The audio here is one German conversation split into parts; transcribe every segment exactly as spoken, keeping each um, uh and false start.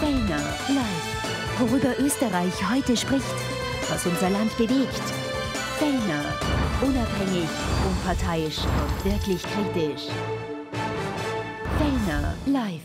Fellner live. Worüber Österreich heute spricht, was unser Land bewegt. Fellner, unabhängig, unparteiisch und wirklich kritisch. Fellner live.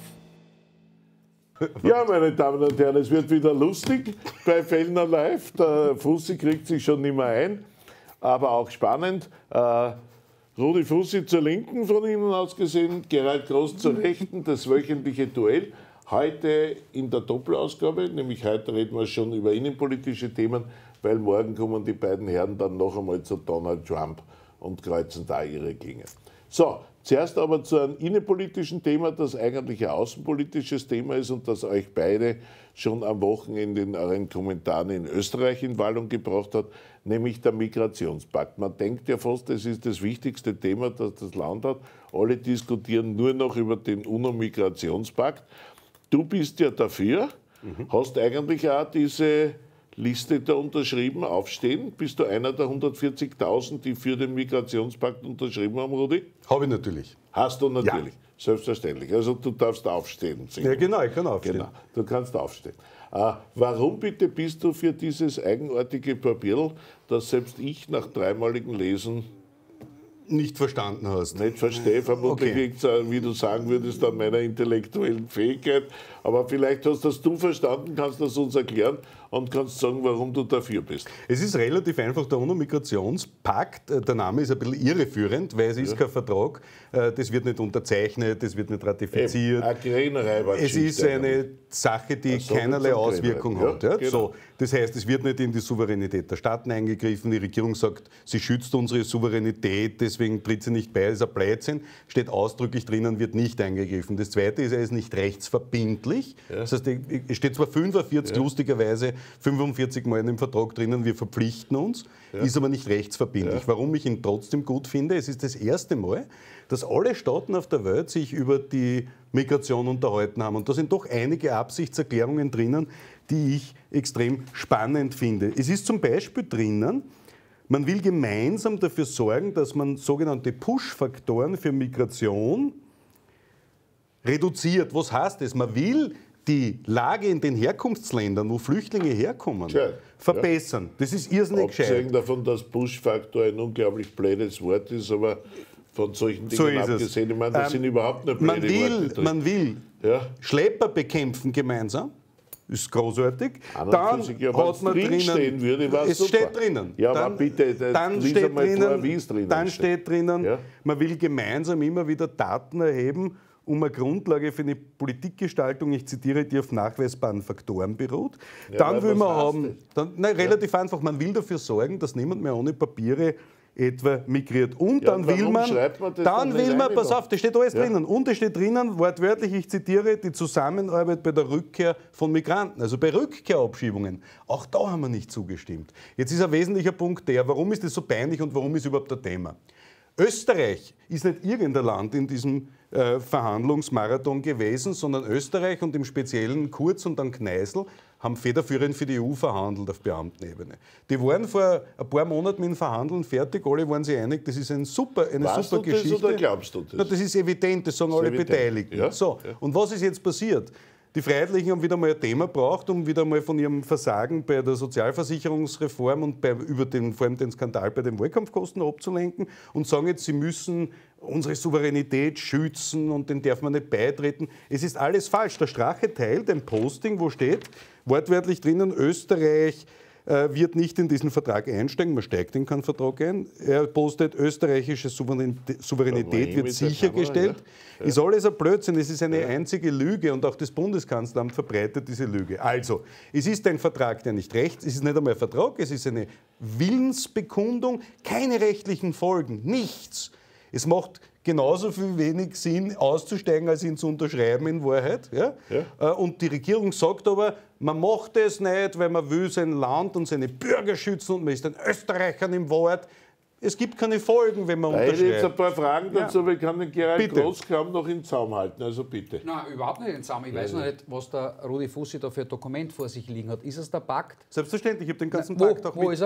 Ja, meine Damen und Herren, es wird wieder lustig bei Fellner live. Der Fussi kriegt sich schon nicht mehr ein, aber auch spannend. Äh, Rudi Fussi zur Linken von Ihnen aus gesehen, Gerald Groß zur Rechten, das wöchentliche Duell. Heute in der Doppelausgabe, nämlich heute reden wir schon über innenpolitische Themen, weil morgen kommen die beiden Herren dann noch einmal zu Donald Trump und kreuzen da ihre Klinge. So, zuerst aber zu einem innenpolitischen Thema, das eigentlich ein außenpolitisches Thema ist und das euch beide schon am Wochenende in euren Kommentaren in Österreich in Wallung gebracht hat, nämlich der Migrationspakt. Man denkt ja fast, das ist das wichtigste Thema, das das Land hat. Alle diskutieren nur noch über den UNO-Migrationspakt. Du bist ja dafür, mhm. hast eigentlich auch diese Liste da unterschrieben, aufstehen. Bist du einer der hundertvierzigtausend, die für den Migrationspakt unterschrieben haben, Rudi? Habe ich natürlich. Hast du natürlich, ja. Selbstverständlich. Also du darfst aufstehen. Ja, genau, ich kann aufstehen. Genau, du kannst aufstehen. Äh, warum bitte bist du für dieses eigenartige Papier, das selbst ich nach dreimaligem Lesen nicht verstanden hast? Nicht verstehe, vermutlich okay. liegt es, wie du sagen würdest, an meiner intellektuellen Fähigkeit. Aber vielleicht hast das du verstanden, kannst das uns erklären und kannst sagen, warum du dafür bist. Es ist relativ einfach, der UNO-Migrationspakt, der Name ist ein bisschen irreführend, weil es ist ja. kein Vertrag, das wird nicht unterzeichnet, das wird nicht ratifiziert. Eben, es ist eine Sache, die so keinerlei Auswirkung hat. Ja, genau. So, das heißt, es wird nicht in die Souveränität der Staaten eingegriffen, die Regierung sagt, sie schützt unsere Souveränität, deswegen tritt sie nicht bei, das ist ein Blödsinn, steht ausdrücklich drinnen, wird nicht eingegriffen. Das Zweite ist, er ist nicht rechtsverbindlich, ja. das heißt, es steht zwar fünfundvierzig, ja. lustigerweise, fünfundvierzig Mal in dem Vertrag drinnen, wir verpflichten uns, ja. ist aber nicht rechtsverbindlich. Ja. Warum ich ihn trotzdem gut finde, es ist das erste Mal, dass alle Staaten auf der Welt sich über die Migration unterhalten haben. Und da sind doch einige Absichtserklärungen drinnen, die ich extrem spannend finde. Es ist zum Beispiel drinnen, man will gemeinsam dafür sorgen, dass man sogenannte Push-Faktoren für Migration reduziert. Was heißt das? Man will die Lage in den Herkunftsländern, wo Flüchtlinge herkommen, Schön. verbessern. Ja. Das ist irrsinnig gescheit. Abgesehen davon, dass Push-Faktor ein unglaublich blödes Wort ist, aber von solchen Dingen so abgesehen, ich meine, das ähm, sind überhaupt nicht blöde man will, Worte. Man will ja. Schlepper bekämpfen gemeinsam. Ist großartig. Dann ja, hat man drinnen, stehen würde, es super. steht drinnen. Ja, dann, aber bitte, dann steht mal drinnen, vor, wie es drinnen dann steht. steht drinnen, ja? man will gemeinsam immer wieder Daten erheben, um eine Grundlage für eine Politikgestaltung, ich zitiere, die auf nachweisbaren Faktoren beruht. Ja, dann will man haben, dann, nein, relativ ja. einfach, man will dafür sorgen, dass niemand mehr ohne Papiere etwa migriert. Und ja, dann will man, man dann will man, pass auf, das steht alles ja. drinnen. Und es steht drinnen, wortwörtlich, ich zitiere, die Zusammenarbeit bei der Rückkehr von Migranten, also bei Rückkehrabschiebungen. Auch da haben wir nicht zugestimmt. Jetzt ist ein wesentlicher Punkt der, warum ist das so peinlich und warum ist überhaupt ein Thema? Österreich ist nicht irgendein Land in diesem äh, Verhandlungsmarathon gewesen, sondern Österreich und im Speziellen Kurz und dann Kneißl haben federführend für die E U verhandelt auf Beamtenebene. Die waren vor ein paar Monaten mit dem Verhandeln fertig, alle waren sich einig, das ist ein super, eine Weißt super du das Geschichte. Oder glaubst du das? Na, das ist evident, das sagen alle evident. Beteiligten. Ja? So. Ja. Und was ist jetzt passiert? Die Freiheitlichen haben wieder mal ein Thema gebraucht, um wieder mal von ihrem Versagen bei der Sozialversicherungsreform und bei, über den, vor allem den Skandal bei den Wahlkampfkosten abzulenken und sagen jetzt, sie müssen unsere Souveränität schützen und den darf man nicht beitreten. Es ist alles falsch. Der Strache teilt ein Posting, wo steht, wortwörtlich drinnen, Österreich äh, wird nicht in diesen Vertrag einsteigen, man steigt in keinen Vertrag ein. Er postet, österreichische Souveränität, Souveränität wird sichergestellt. Kamera, ja. Ja. Ist alles ein Blödsinn, es ist eine ja. einzige Lüge und auch das Bundeskanzleramt verbreitet diese Lüge. Also, es ist ein Vertrag, der nicht rechts, es ist nicht einmal ein Vertrag, es ist eine Willensbekundung, keine rechtlichen Folgen, nichts. Es macht genauso viel wenig Sinn, auszusteigen, als ihn zu unterschreiben in Wahrheit. Ja? Ja. Und die Regierung sagt aber, man macht es nicht, weil man will sein Land und seine Bürger schützen und man ist den Österreichern im Wort. Es gibt keine Folgen, wenn man unterschreibt. Ich habe jetzt ein paar Fragen dazu, aber ja. ich kann den Gerald Groß kaum noch in Zaum halten, also bitte. Nein, überhaupt nicht in Zaum. Ich weiß noch nicht, was der Rudi Fussi da für ein Dokument vor sich liegen hat. Ist es der Pakt? Selbstverständlich, ich habe den ganzen Na, wo, Pakt auch Wo mit. ist er?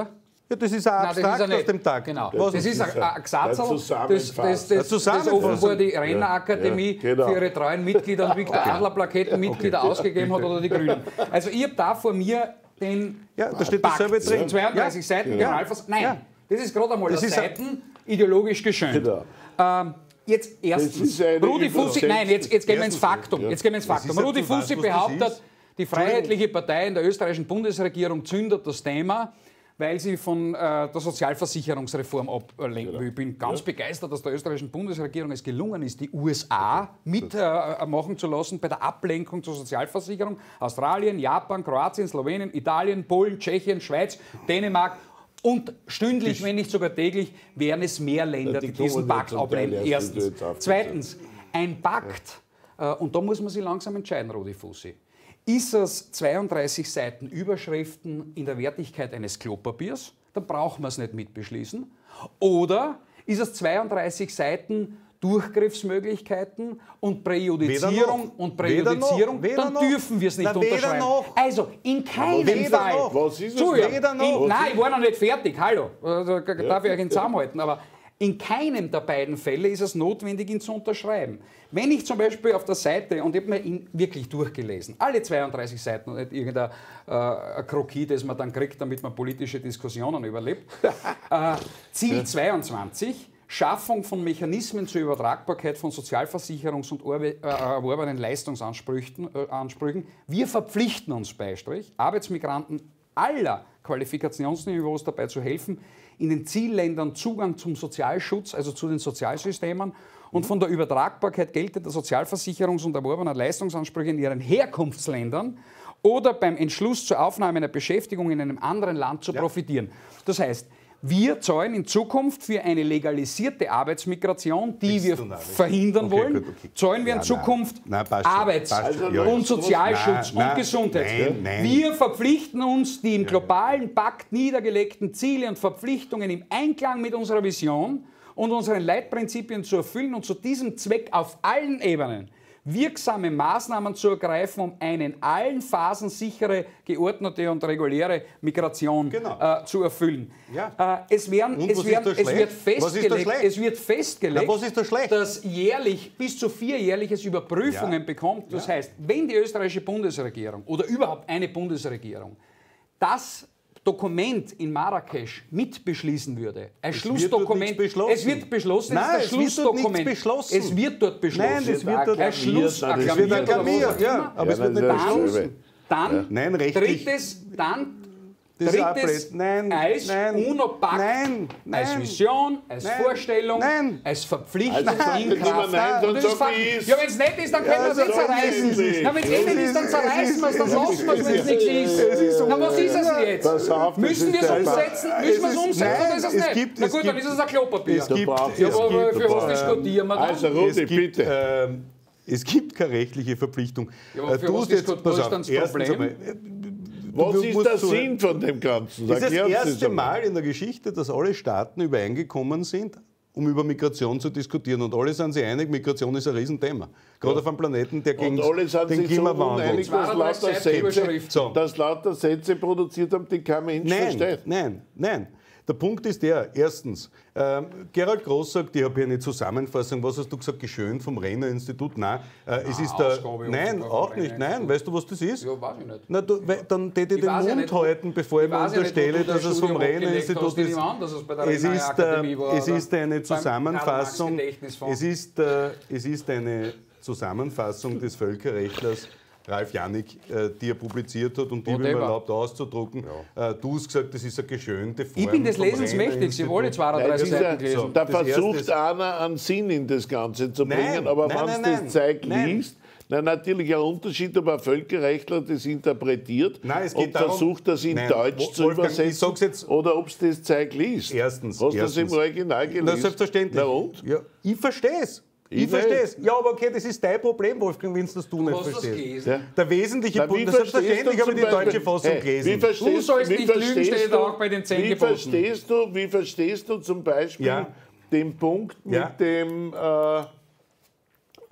Ja, das ist ein Nein, das ist Abstrakt ja aus dem Takt. Genau. Was Das ist ein, ein Gesatzl, ein das, das, das, das, das offenbar die Rennerakademie ja, genau. für ihre treuen Mitglieder und Viktor Adler-Plaketten Mitglieder okay. ausgegeben hat oder die Grünen. Also ich habe da vor mir den ja, da steht Pakt, dasselbe drin. zweiunddreißig ja. Seiten, ja. Generalversammlung. Nein, ja. das ist gerade einmal das das ist Seiten ideologisch geschönt. Genau. Ähm, Jetzt erstens, Rudi Fussi, nein, jetzt, jetzt gehen wir ins Faktum. Jetzt gehen wir ins Faktum. Rudi Fussi behauptet, die Freiheitliche Partei in der österreichischen Bundesregierung zündet das Thema, weil sie von äh, der Sozialversicherungsreform ablenken will. Ich bin ganz ja. begeistert, dass der österreichischen Bundesregierung es gelungen ist, die U S A mitmachen äh, zu lassen bei der Ablenkung zur Sozialversicherung. Australien, Japan, Kroatien, Slowenien, Italien, Polen, Tschechien, Schweiz, Dänemark. Und stündlich, wenn nicht sogar täglich, wären es mehr Länder, die, die diesen Pakt ablehnen. Erstens. Zweitens, ein Pakt, äh, und da muss man sich langsam entscheiden, Rudi Fussi. Ist es zweiunddreißig Seiten Überschriften in der Wertigkeit eines Klopapiers, dann braucht man es nicht mitbeschließen. Oder ist es zweiunddreißig Seiten Durchgriffsmöglichkeiten und Präjudizierung und Präjudizierung, weder noch, weder dann dürfen wir es nicht Na, unterschreiben. Noch. Also in keinem Fall. Noch. Was ist so, ja, weder noch. In, nein, ich war noch nicht fertig, hallo, da darf ich euch ihn zusammenhalten, aber in keinem der beiden Fälle ist es notwendig, ihn zu unterschreiben. Wenn ich zum Beispiel auf der Seite, und ich habe mir ihn wirklich durchgelesen, alle zweiunddreißig Seiten und nicht irgendein äh, Krokie, das man dann kriegt, damit man politische Diskussionen überlebt, äh, Ziel zweiundzwanzig, Schaffung von Mechanismen zur Übertragbarkeit von Sozialversicherungs- und äh, erworbenen Leistungsansprüchen. Äh, Ansprüchen. Wir verpflichten uns, Beistrich, Arbeitsmigranten aller Qualifikationsniveaus dabei zu helfen, in den Zielländern Zugang zum Sozialschutz, also zu den Sozialsystemen und von der Übertragbarkeit geltender Sozialversicherungs- und erworbener Leistungsansprüche in ihren Herkunftsländern oder beim Entschluss zur Aufnahme einer Beschäftigung in einem anderen Land zu ja. profitieren. Das heißt, wir zahlen in Zukunft für eine legalisierte Arbeitsmigration, die Bist wir verhindern okay, wollen, gut, okay. zahlen wir in ja, Zukunft nein, nein, Arbeits- also, und Sozialschutz nein, und Gesundheit. Nein, nein. Wir verpflichten uns, die im globalen Pakt niedergelegten Ziele und Verpflichtungen im Einklang mit unserer Vision und unseren Leitprinzipien zu erfüllen und zu diesem Zweck auf allen Ebenen wirksame Maßnahmen zu ergreifen, um eine in allen Phasen sichere, geordnete und reguläre Migration genau. äh, zu erfüllen. Ja. Äh, es, werden, es, werden, es wird festgelegt, es wird festgelegt Na, was ist da schlecht? dass jährlich bis zu vierjährliches Überprüfungen ja. bekommt. Das ja. heißt, wenn die österreichische Bundesregierung oder überhaupt eine Bundesregierung das Dokument in Marrakesch mitbeschließen würde. Ein es Schlussdokument. Wird es wird beschlossen. Nein, es, ist ein es Schlussdokument. Wird beschlossen. Es wird dort beschlossen. Nein, es wird dort ein Schluss akklamiert. Ja, aber ja, es wird nicht beschlossen. Dann, ja. Nein, rechtlich. drittes, dann Das Drittes, nein, als nein, UNO-Pakt, nein, nein, als Vision, als nein, Vorstellung, nein. als Verpflichtung Also in Kraft. nein, Und das ist so ist. Ja, wenn es nicht ist, dann können wir es Ja, nicht so zerreißen. ist es. Na, wenn es eh nicht ist, dann zerreißen wir es, dann lassen wir es, wenn es nichts ist. Na, was ist es jetzt? Pass auf, Müssen wir es der- umsetzen? Müssen wir es ist- umsetzen nein, oder ist es es nicht? gibt- Na es gut, dann gibt- ist es ein Klopapier. es gibt- Ja, aber es gibt- für was äh, diskutieren wir dann? Also Rudi, Es gibt, bitte. ähm, es gibt keine rechtliche Verpflichtung. Ja, aber Äh, für du was hast jetzt- diskut- pass was ist auf, dann das erstens Problem? einmal, äh, Was du ist musst der so- Sinn von dem Ganzen? Das ist das Erklären Sie es erste einmal. Mal in der Geschichte, dass alle Staaten übereingekommen sind, um über Migration zu diskutieren. Und alle sind sich einig, Migration ist ein Riesenthema. Gerade auf einem Planeten, der gegen Und alle sind den sich so Klimawandel... uneinig, dass lauter, zweiunddreißig Sätze, Überschriften. dass lauter Sätze produziert haben, die kein Mensch Nein, versteht. nein, nein. Der Punkt ist der, erstens, ähm, Gerald Groß sagt, ich habe hier eine Zusammenfassung, was hast du gesagt, geschönt vom Renner-Institut? Nein, äh, es ist der, Ausgabe nein, vom auch nicht, Renner-Institut. nein, weißt du, was das ist? Ja, weiß ich nicht. Na, du, weil, dann täte ich den weiß ja Mund nicht, wo- halten, bevor ich Ich mir weiß ja nicht, wo unterstelle, du das dass es vom Studium abgelegt Renner-Institut hast. Ich ist. nehme an, dass es bei der Es ist, Renner-Akademie äh, war, es oder ist eine beim Zusammenfassung, Karl-Marx-Gedächtnisfonds. es ist, äh, es ist eine Zusammenfassung des Völkerrechtlers Ralf Jannik, äh, die er publiziert hat und die Whatever. mir erlaubt auszudrucken. Äh, du hast gesagt, das ist eine geschönte Form. Ich bin des vom Lesens mächtig, Sie wollen Nein, zweiunddreißig das ist Seiten ja, gelesen. da Das versucht Erste ist- einer einen Sinn in das Ganze zu Nein, bringen, aber nein, wenn nein, es das nein. Zeug Nein. liest, na, natürlich ein Unterschied, ob ein Völkerrechtler das interpretiert Nein, es geht und darum- versucht, das in Nein, Deutsch Wo- zu Wolfgang, ich übersetzen, sag's jetzt- oder ob es das Zeug liest. Erstens. Hast du das erstens. im Original gelesen? Na, selbstverständlich. Na und? Ja, ich verstehe es. Ich, Ich verstehe nicht. es. Ja, aber okay, das ist dein Problem, Wolfgang, wenn es das du nicht hast das verstehst. gelesen? Ja. Der wesentliche Na, wie Punkt, verstehst selbstverständlich du habe ich die zum deutsche Beispiel- Fassung Hey, gelesen. Wie verstehst, Du sollst wie nicht lügen, verstehst steht du- auch bei den zehn wie Geboten. verstehst du, Wie verstehst du zum Beispiel Ja. den Punkt mit Ja. dem, äh,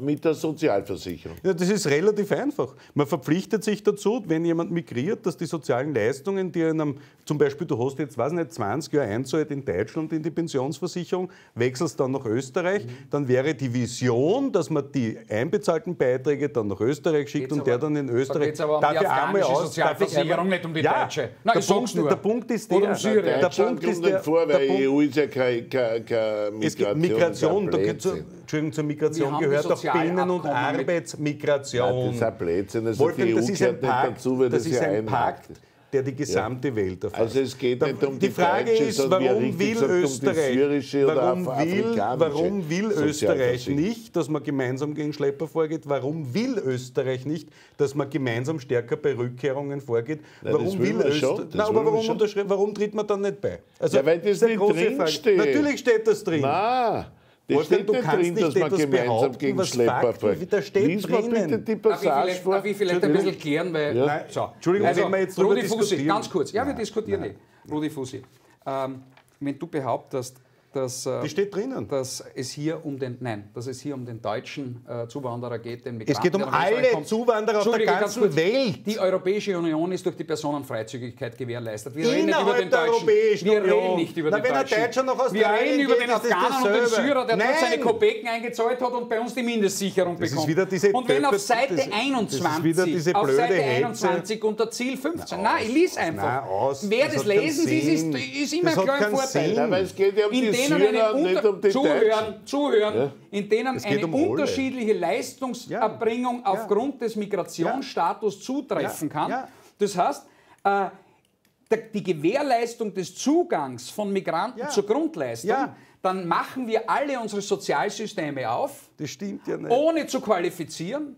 mit der Sozialversicherung? Ja, das ist relativ einfach. Man verpflichtet sich dazu, wenn jemand migriert, dass die sozialen Leistungen, die in einem, zum Beispiel du hast jetzt, weiß nicht, zwanzig Jahre einzahlt in Deutschland in die Pensionsversicherung, wechselst dann nach Österreich, mhm. dann wäre die Vision, dass man die einbezahlten Beiträge dann nach Österreich schickt geht's und der aber, dann in Österreich... Da geht es aber um darf die ich einmal afghanische aus, Sozialversicherung, nicht um die ja, deutsche. Nein, der, ich Punkt, nur. der Punkt ist der... Oder um Syrien. Der Punkt ist der... vor, weil der E U ist ja keine, keine, keine Migration. Es gibt Migration, da geht zur, Entschuldigung, zur Migration gehört auch Binnen- und Arbeitsmigration. Das ist ein Blödsinn. Also Wolfgang, die E U das ist ein gehört nicht Pakt, dazu, weil das das ist ja ein ein Pakt, der die gesamte ja. Welt erfasst. Also es geht nicht um die, die Frage deutsche, ist, sondern warum will gesagt, Österreich, um die warum oder will, warum will Österreich Sozialversicherung. nicht, dass man gemeinsam gegen Schlepper vorgeht? Warum will Österreich nicht, dass man gemeinsam stärker bei Rückkehrungen vorgeht? Ja, warum will Österreich? Na, aber warum, warum tritt man dann nicht bei? Also, ja, weil das nicht drin steht. Natürlich steht das drin. Nein. Das Wolfgang, steht du nicht kannst drin, nicht dass man etwas gemeinsam behaupten, gegen was Schlepper Fakten, vorgeht. da steht Lies mal drinnen. bitte die Darf ich Passage vielleicht, vor. darf ich vielleicht ein bisschen klären, weil... Ja. Nein, so. Entschuldigung, also, wenn wir jetzt drüber Rudi Fussi, diskutieren. ganz kurz. Ja, wir Nein, diskutieren nein. nicht. Rudi Fussi, ähm, wenn du behauptest, dass, äh, Das steht drinnen. dass es hier um den, nein, dass es hier um den deutschen äh, Zuwanderer geht, den Migranten, Es geht um der nach Österreich alle kommt. Zuwanderer auf der Entschuldige, ganz ganzen kurz. Welt. Die Europäische Union ist durch die Personenfreizügigkeit gewährleistet. Wir reden nicht Innerhalb über den der Deutschen. Europäischen Wir Union. reden nicht über Na, den wenn ein Deutschen. Deutscher nach Wir Australien reden über geht, den ist das Afghanen und den dasselbe. Syrer, der dort seine Nein. Kopeken eingezahlt hat und bei uns die Mindestsicherung Das ist bekommt. wieder diese und wenn auf Döppe- Seite das- das ist einundzwanzig, wieder diese auf blöde Seite Hetze. einundzwanzig unter Ziel fünfzehn, Na, nein, ich lese einfach. Na, aus. Wer Das das hat keinen Lesens ist, ist, Sinn. ist immer Das ein hat kleiner keinen Vorteil. Sinn. Ja, weil es geht ja um In die denen Syrer eine und nicht unter um die zuhören, Deutschen. zuhören, Ja. in denen Es geht eine um alle. unterschiedliche Leistungserbringung Ja. aufgrund des Migrationsstatus zutreffen Ja. kann. Ja. Das heißt, äh, der- die Gewährleistung des Zugangs von Migranten Ja. zur Grundleistung, Ja. dann machen wir alle unsere Sozialsysteme auf, Das stimmt ja nicht. ohne zu qualifizieren,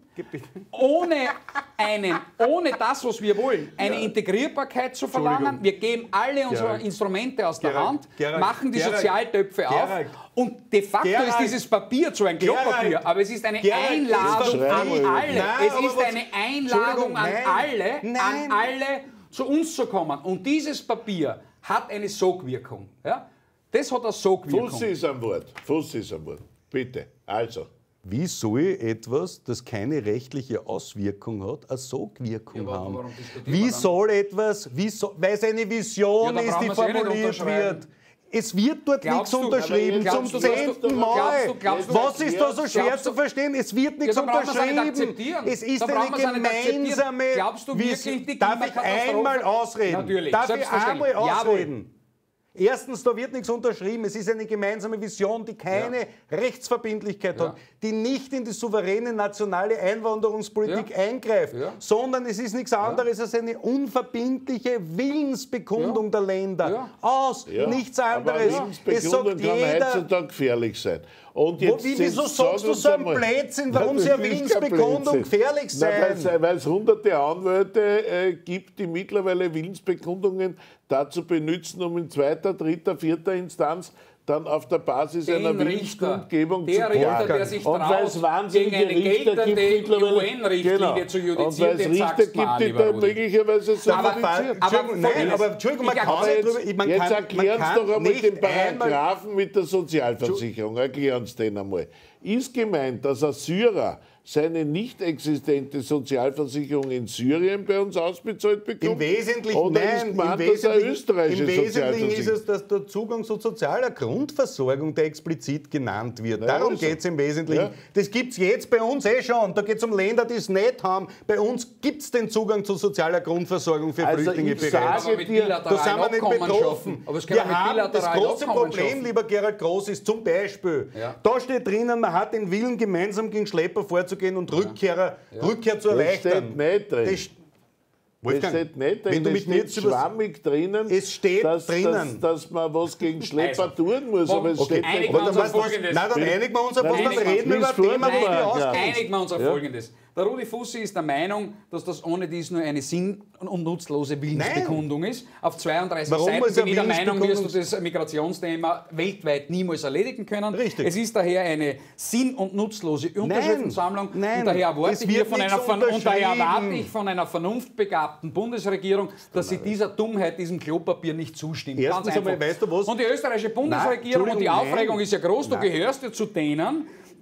ohne, einen, ohne das, was wir wollen, eine Integrierbarkeit zu verlangen. Wir geben alle unsere Gerald. Instrumente aus der Gerald. Hand, Gerald. machen die Gerald. Sozialtöpfe auf Gerald. und de facto Gerald. ist dieses Papier zu ein Klopapier, Gerald. aber es ist eine Gerald, Einladung das an schreiben wir. alle. Nein, es aber ist was- eine Einladung Entschuldigung, an nein. alle, Nein. an alle zu uns zu kommen. Und dieses Papier hat eine Sogwirkung. Ja? Das hat eine Sogwirkung. Fuß ist am Wort. Fuß ist am Wort. Bitte. Also. Wie soll etwas, das keine rechtliche Auswirkung hat, eine Sogwirkung Ja, aber haben? warum diskutieren Wie wir dann? soll etwas, wie so, weil es eine Vision Ja, da ist, brauchen die wir sie eh nicht formuliert unterschreiben. wird? Es wird dort Glaubst nichts du- unterschrieben, aber zum glaubst du, glaubst du- zehnten glaubst Mal. du- glaubst du- Was ist da so schwer glaubst du- zu verstehen? Es wird nichts Ja, dann brauchen wir es auch nicht unterschrieben. akzeptieren. Es ist Dann brauchen wir es auch eine nicht akzeptieren. gemeinsame Glaubst du Vision. wirklich, die Darf ich Klimakatastrophe- einmal ausreden? Natürlich, Darf ich selbstverständlich. einmal Jawohl. ausreden? Erstens, da wird nichts unterschrieben. Es ist eine gemeinsame Vision, die keine Rechtsverbindlichkeit Ja. hat, die nicht in die souveräne nationale Einwanderungspolitik Ja. eingreift, Ja. sondern es ist nichts anderes als eine unverbindliche Willensbekundung Ja. der Länder. Ja. Aus, Ja, nichts aber anderes. Es Willensbekundung sagt kann jeder. heutzutage gefährlich sein. Und Wo, jetzt wie, sind- wieso sag sagst du uns so ein einmal- Blödsinn? Warum Nein, soll eine das ist kein Willensbekundung Blödsinn. gefährlich Nein, weil's- sein? Weil es hunderte Anwälte äh, gibt, die mittlerweile Willensbekundungen dazu benutzen, um in zweiter, dritter, vierter Instanz dann auf der Basis Den einer Richter, Willenskundgebung der zu Richter, klagen. der sich Und weil es traut, wahnsinnige gegen eine Richter geltende gibt mittlerweile- U N-Richtlinie Genau. zu Und judizieren, weil es den Richter sagst du gibt, mal, die lieber da Rudi. möglicherweise so Aber- judizieren. aber- Entschuldigung, nein, folgendes. aber Entschuldigung, man Ich kann Aber nicht jetzt, drüber... Man jetzt kann, erklären man Sie kann doch einmal nicht den einmal... Paragraphen mit der Sozialversicherung. Erklären Sie den einmal. Ist gemeint, dass ein Syrer seine nicht existente Sozialversicherung in Syrien bei uns ausbezahlt bekommt? Im Wesentlichen, Oder nein, ist im gemeint, dass er Wesentlichen, österreichische im Wesentlichen ist Sozialversicherung? es, dass der Zugang zu sozialer Grundversorgung, der explizit genannt wird. Ja, Darum also. geht es im Wesentlichen. Ja. Das gibt es jetzt bei uns eh schon. Da geht es um Länder, die es nicht haben. Bei uns gibt es den Zugang zu sozialer Grundversorgung für Also Flüchtlinge ich bereits. sage Aber mit dir, Da sind bilateralen wir nicht Abkommen betroffen. schaffen. Aber es kann man Wir mit haben das bilateralen große Abkommen Problem, schaffen. lieber Gerald Groß, ist zum Beispiel, Ja. da steht drinnen, man hat den Willen, gemeinsam gegen Schlepper vorzugehen und Rückkehrer, Rückkehr zu das erleichtern. steht nicht drin. Das, Das Wolfgang, steht nicht drin, wenn du das mit mir steht jetzt über schwammig drinnen, Es steht dass, drinnen. Dass, dass man was gegen Schlepper Also, tun muss. Aber es okay. steht Einigen nicht wir Aber uns dann auf weißt du was- Folgendes. Nein, dann einigen wir uns auf was, Nein, dann einigen wir reden wir uns. über ein Thema, Nein, das nein, wir ja. auskennst. Einigen wir uns auf Ja. Folgendes. Der Rudi Fussi ist der Meinung, dass das ohne dies nur eine sinn- und nutzlose Willensbekundung ist. Auf zweiunddreißig Warum Seiten ist eine bin ich der Meinung, wirst du Willensbekundung- das Migrationsthema weltweit niemals erledigen können. Richtig. Es ist daher eine sinn- und nutzlose Unterschriftensammlung. nein, und daher erwarte es ich wird hier von einer, nichts von, und daher unterschrieben. erwarte ich von einer vernunftbegabten Bundesregierung, dass sie dieser Dummheit, diesem Klopapier nicht zustimmt. Erstens Ganz einmal, einfach. weißt du was? Und die österreichische Bundesregierung, und die Entschuldigung, Aufregung nein. ist ja groß, du Nein. gehörst ja zu denen,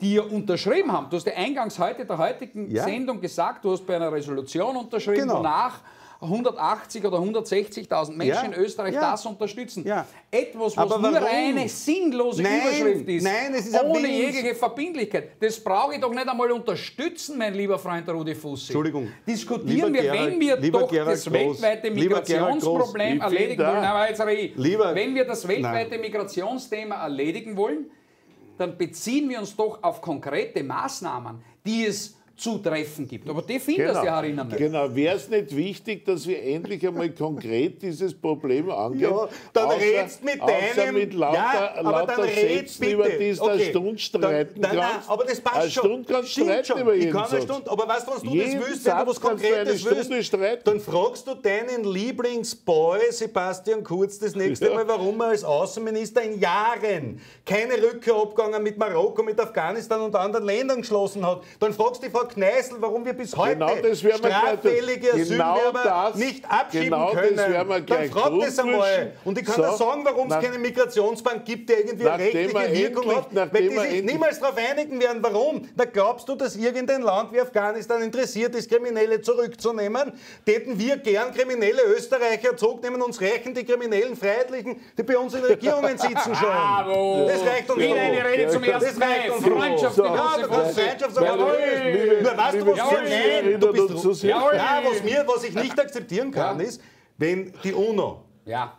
die ja unterschrieben haben. Du hast ja eingangs heute der heutigen Ja. Sendung gesagt, du hast bei einer Resolution unterschrieben, Genau. wonach hundertachtzig oder hundertsechzigtausend Menschen Ja. in Österreich Ja. das unterstützen. Ja. Etwas, was Aber nur warum? eine sinnlose Nein, Überschrift ist, nein, es ist ein ohne Willens- jegliche Verbindlichkeit. Das brauche ich doch nicht einmal unterstützen, mein lieber Freund Rudi Fussi. Entschuldigung. Diskutieren Lieber wir, Gerald- wenn wir lieber doch Gerald das Groß, weltweite lieber Gerald Groß, Migrationsproblem ich erledigen find wollen, da- aber jetzt rede ich. Lieber- wenn wir das weltweite Nein. Migrationsthema erledigen wollen, dann beziehen wir uns doch auf konkrete Maßnahmen, die es zu treffen gibt. Aber die findest du ja herinnen nicht. Genau, wäre es nicht wichtig, dass wir endlich einmal konkret dieses Problem angehen? Ja, dann außer, redst mit außer deinem... mit lauter, ja, aber lauter dann red Sätzen, bitte. über die du eine Okay. Stunde streiten Dann- nein, nein, kannst. aber das passt Eine schon. Stunde kannst du Stimmt streiten schon. über Ich jeden kann eine Satz. Stunde, aber weißt du, was du Jeden das willst, wenn Satz du was kannst du eine Konkretes Stunde willst, streiten. dann fragst du deinen Lieblingsboy Sebastian Kurz das nächste Ja. Mal, warum er als Außenminister in Jahren keine Rückkehrabgänge mit Marokko, mit Afghanistan und anderen Ländern geschlossen hat. Dann fragst du die Frau Kneißl, warum wir bis heute Genau das werden wir straffällige gleich- genau Asylwerber das- nicht abschieben genau das können. werden wir Dann gleich frag das einmal. durchmischen. Und ich kann So, dir sagen, warum es nach- keine Migrationsbank gibt, die irgendwie eine Nachdem rechtliche wir Wirkung endlich- hat, weil nachdem die wir sich endlich- niemals darauf einigen werden. Warum? Da glaubst du, dass irgendein Land wie Afghanistan interessiert ist, Kriminelle zurückzunehmen? Täten wir gern kriminelle Österreicher zurücknehmen, uns reichen die kriminellen Freiheitlichen, die bei uns in Regierungen sitzen schon. Bravo. Das reicht uns Wieder so. eine Rede zum Das ersten reicht Mai. uns so. Freundschaft, So. die Ja, große da Freude. kannst Freundschaft Weil- sagen. liebe- Nur, weißt du, liebe was Jawohl. wir nein, du Erinnert bist uns zu sehr. Jawohl. Nein, was, mir, was ich nicht akzeptieren kann, Ja. ist, wenn die UNO, Ja.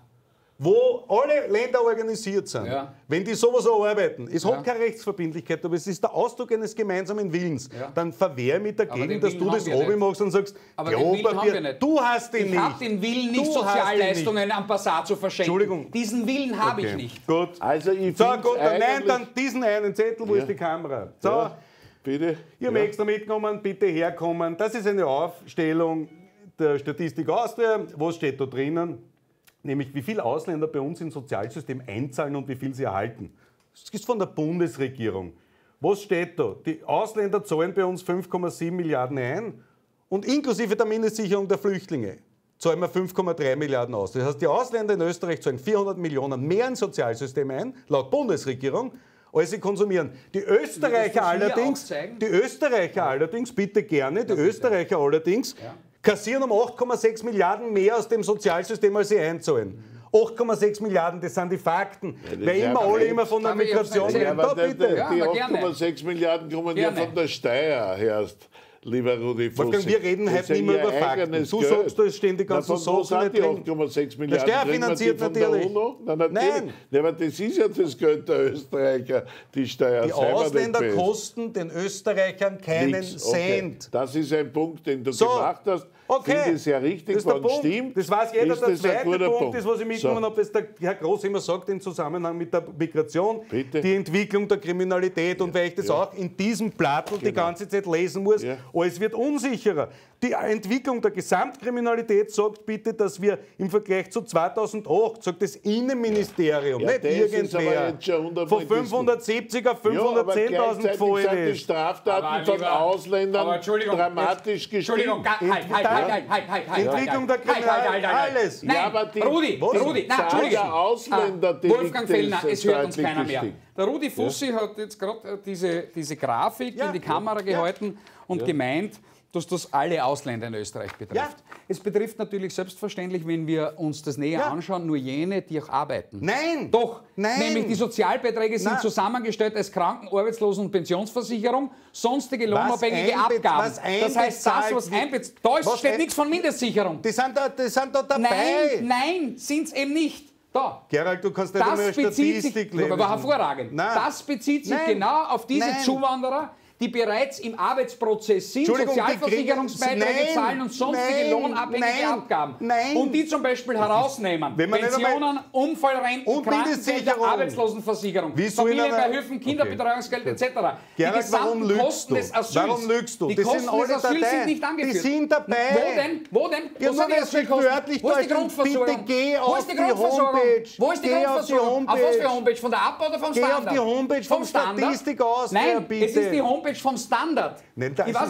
wo alle Länder organisiert sind, Ja. wenn die sowas erarbeiten, es Ja. hat keine Rechtsverbindlichkeit, aber es ist der Ausdruck eines gemeinsamen Willens, Ja. dann verwehre mich dagegen, den dass Willen du haben das wir oben nicht. machst und sagst, Aber den Willen haben wir nicht. du hast den Ich nicht. habe den Willen nicht, Du hast den Sozialleistungen am Passat zu verschenken. Entschuldigung. Diesen Willen habe ich Okay. nicht. Gut. Also ich So, find's gut, dann nein, eigentlich- dann diesen einen Zettel, wo Ja. ist die Kamera? So, Ja, bitte. ihr habt Ja. extra mitgenommen, bitte herkommen. Das ist eine Aufstellung der Statistik Austria. Was steht da drinnen? Nämlich, wie viele Ausländer bei uns ins Sozialsystem einzahlen und wie viel sie erhalten. Das ist von der Bundesregierung. Was steht da? Die Ausländer zahlen bei uns fünf Komma sieben Milliarden ein und inklusive der Mindestsicherung der Flüchtlinge zahlen wir fünf Komma drei Milliarden aus. Das heißt, die Ausländer in Österreich zahlen vierhundert Millionen mehr ins Sozialsystem ein, laut Bundesregierung, als sie konsumieren. Die Österreicher das mir allerdings, aufzeigen? die Österreicher allerdings, bitte gerne, die Österreicher allerdings Ja. kassieren um acht Komma sechs Milliarden mehr aus dem Sozialsystem, als sie einzahlen. acht Komma sechs Milliarden, das sind die Fakten. das Weil ist immer ja alle recht. immer von der Aber ich hab's Migration nicht Ja, reden. aber Da die, bitte. Ja, die aber acht gerne. Komma sechs Milliarden kommen Gerne. ja von der Steuer herst, lieber Rudi Fussi. Wolfgang, wir reden Das heute ist ja nicht mehr ihr über Fakten. eigenes Du Geld. sagst, da ist ständig Na, ganz von so wo Sachen sind die nicht drin. acht Komma sechs Der Milliarden? Steuer Kriegen wir die finanziert von der natürlich. UNO? Na, natürlich. Nein. Ja, aber das ist ja das Geld der Österreicher, die Steuer Die selber Ausländer nicht best. kosten den Österreichern keinen Nix. Okay. Cent. Das ist ein Punkt, den du So, gemacht hast. okay. Finde ich sehr richtig, Das ist der wenn Punkt. stimmt. Das weiß jeder. ist Der das ein zweite guter Punkt ist, was ich mitgenommen So. habe, dass der Herr Groß immer sagt, im Zusammenhang mit der Migration, Bitte. die Entwicklung der Kriminalität. Und weil ich das Ja. auch in diesem Plattel die ganze Zeit lesen muss, Ja. alles wird unsicherer. Die Entwicklung der Gesamtkriminalität sagt bitte, dass wir im Vergleich zu zweitausendacht, sagt das Innenministerium, Ja, nicht das ist aber irgendwer, jetzt schon hundertmal von fünfhundertsiebzig auf Ja, aber fünfhundertzehntausend gleichzeitig gefallen sind die ist. Straftaten Aber von lieber- Ausländern aber Entschuldigung, dramatisch jetzt- Entschuldigung, gestiegen. ga- halt, halt, halt, halt, halt, halt, halt, Entwicklung der halt, halt, halt, halt, halt. alles. Nein, Ja, aber die- Rudi, Was? Rudi, Die nein, Zahl Entschuldigung. der Ausländer, Ah, die Wolfgang liegt Fellner, ist es hört uns deutlich keiner mehr. gestiegen. Der Rudi Fussi hat jetzt gerade diese, diese Grafik Ja. in die Kamera gehalten und gemeint, dass das alle Ausländer in Österreich betrifft. Ja. Es betrifft natürlich selbstverständlich, wenn wir uns das näher Ja. anschauen, nur jene, die auch arbeiten. Nein. Doch, Nein. nämlich die Sozialbeiträge sind Nein. zusammengestellt als Kranken-, Arbeitslosen- und Pensionsversicherung, sonstige lohnabhängige einbe- Abgaben. was Das heißt, das, einbezahlt was wird- einbezahlt, da ist- was steht ein- nichts von Mindestsicherung. Die sind da, die sind da dabei. Nein, nein, sind es eben nicht. Da. Gerald, du kannst nicht einmal Das bezieht sich, Statistik lesen. aber hervorragend. Nein. Das bezieht sich Nein. genau auf diese Nein. Zuwanderer, die bereits im Arbeitsprozess sind, Entschuldigung, die Sozialversicherungsbeiträge kriegen- zahlen und sonstige Nein, lohnabhängige nein, Abgaben. nein. Und die zum Beispiel herausnehmen. Wenn man nicht Pensionen, Unfallrenten, Und Krankengelder, Mindestsicherung. Arbeitslosenversicherung, Wie soll in einer- Familienbeihilfen, Kinderbetreuungsgeld et cetera. Die Gerald, warum gesamten lügst Kosten du? des Asyls, Warum lügst du? die Die sind Kosten alle des Asyls dabei. sind nicht angeführt. Die sind dabei. Wo denn? Wo denn? Ja, Wo nur sind die weil es nicht Asylkosten? wörtlich Wo ist die da ist, Grundversorgung? bitte geh Wo auf ist die die Grundversorgung? Homepage. Wo ist die Geh auf die Grundversorgung? Auf was für Homepage. Homepage? Von der A P O oder vom Geh Standard? auf die Homepage vom Standard? Statistik Austria, Nein, bitte. es ist die Homepage vom Standard. Nein, da ich ist weiß es- nicht,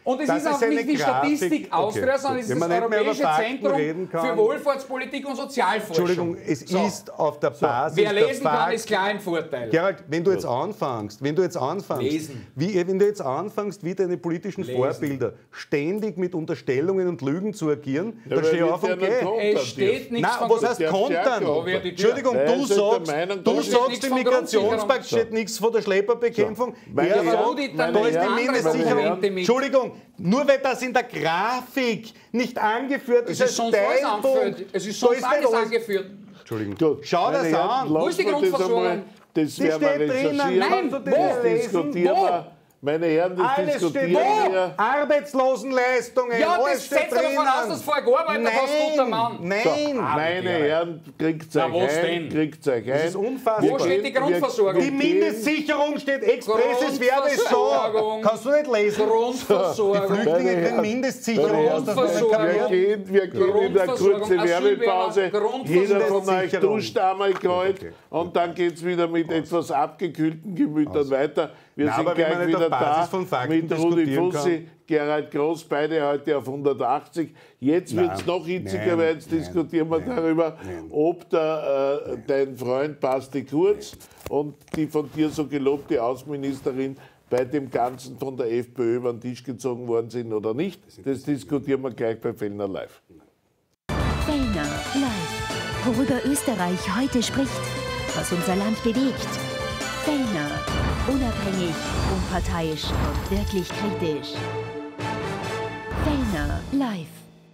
Und es das ist auch ist eine nicht die Grafik. Statistik Austria, Okay. sondern es ist Wenn das man nicht mehr über Europäische Fakten Zentrum reden kann. für Wohlfahrtspolitik und Sozialforschung. Entschuldigung, es So. ist auf der Basis Wer der lesen kann, Fakten- ist klar im Vorteil. Gerald, wenn du jetzt anfängst, wenn du jetzt anfängst, Lesen. Wie, wenn du jetzt anfängst, wie deine politischen Lesen. Vorbilder ständig mit Unterstellungen und Lügen zu agieren, Ja, dann weil steh wir auf und ja nicht geh. kommen. Es steht nichts Nein, von was der heißt darf kontern? stärker Da wird die Tür- Entschuldigung, Nein, du ihr seid der sagst, Meinung, du da steht sagst, nichts im von Migrationspakt Grundsicherung. steht nichts von der Schlepperbekämpfung. Meine Er Herren, sagt, Rudi, dann da ist nehmen die andere Mindestsicherung. Argumente mit. Entschuldigung, nur weil das in der Grafik nicht angeführt Es ist, ist sonst alles angeführt. Es ist sonst nicht alles angeführt. Entschuldigung. Gut, Schau meine das Herren, an. lassen Wo ist die wir das Grundversorgung? einmal. Das Die werden wir steht drinnen. recherchieren. Nein, Kannst du wo? das Das lesen? diskutieren Wo? wir. Meine Herren, das Alles steht diskutieren wo? wir. Arbeitslosenleistungen. Ja, alles das steht setzt aber davon aus, dass du vorher gearbeitet hast, guter Mann. Nein, Meine Herren, kriegt Na, euch was ein, denn? kriegt euch ein. Das ist unfassbar. Wo steht die Wir- Grundversorgung? die Mindestsicherung steht expresses Verbes so. Grundversorgung. Kannst du nicht lesen? Grundversorgung. Flüchtlinge Meine kriegen Herren, Mindestsicherung. Hast du das nicht Grundversorgung. kapiert? Wir gehen, wir gehen in der Grundversorgung, kurzen Werbepause. Asylbewerber, Jeder von euch Grundversicherung. duscht einmal kalt Okay. und dann geht es wieder mit etwas abgekühlten Gemütern weiter. Wir Na, sind aber wenn man gleich nicht auf wieder Basis da von Fakten mit Rudi diskutieren Fussi, Gerald Groß, beide heute auf hundertachtzig. Jetzt wird es Nein, noch hitziger, nein, weil jetzt nein, diskutieren wir nein, darüber, nein. ob der, äh, dein Freund Basti Kurz und die von dir so gelobte Außenministerin bei dem Ganzen von der FPÖ über den Tisch gezogen worden sind oder nicht. Das diskutieren wir gleich bei Fellner Live. Fellner live. Worüber Österreich heute spricht, was unser Land bewegt. Fellner. Unabhängig, unparteiisch und wirklich kritisch. Fellner live.